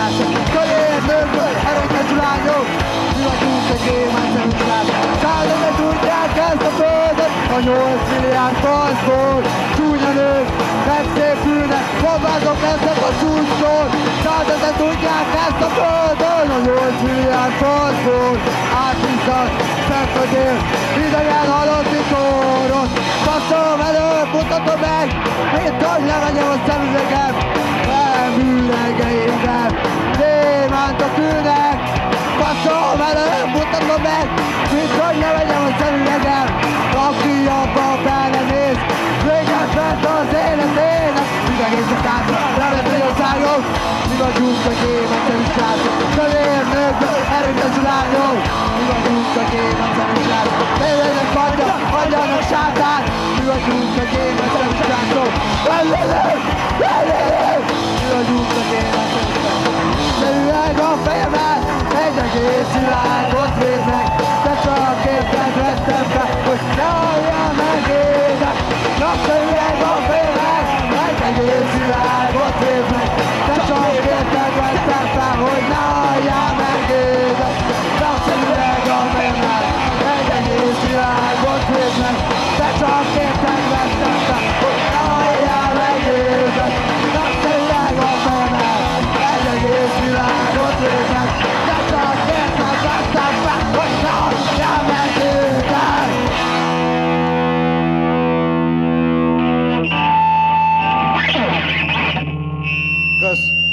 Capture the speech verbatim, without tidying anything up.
srácok, kövér nőkből, erőtes lányok, mi vagyunk egy gyémánt srácok. Százezre tudják ezt a földöt, a nyolc milliárd faszból, csúnya nők, megszépülnek, bombázok lesznek a csúcstól. Százezre tudják ezt a földön, a nyolc milliárd faszból, átviszak, szenvedél, idegen halott vitorot. Passzolom elő, mutatom meg, mint hogy levegyem a szemüvegem, nem üregeimben, gyémántok ülnek. Passzolom elő, mutatom meg, mint hogy levegyem a szemüvegem, aki abban benne néz, véget vett az életének, mindegészet átra, levetni a szájok, mi vagyunk a gyémántok srácok, kövér nőkből, erőtes lányok, mi vagyunk a gyémántok srácok, lélőnek adja, adjanak sátán, mi vagyunk a gyémántok srácok, lélőnek, lélőnek, mi vagyunk a gyémántok srácok, leüleg a fejemet, egy egész világot védnek, de csak érted vettem be, hogy ne halljál meg ének, napszemüveg a fejemet, egy egész világot védnek, de csak érted vettem be, hogy ne halljál meg ének, napszemüveg a fejemet, egy egész világot védnek, de csak érted vettem be, hogy ne halljál meg ének, napszemüveg a fejemet, egy egész világot védnek, de csak érted vettem be, hogy ne halljál meg ének. Kösz.